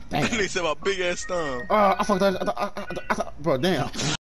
Damn. They said my big ass thumb. I fucked that. Bro, damn.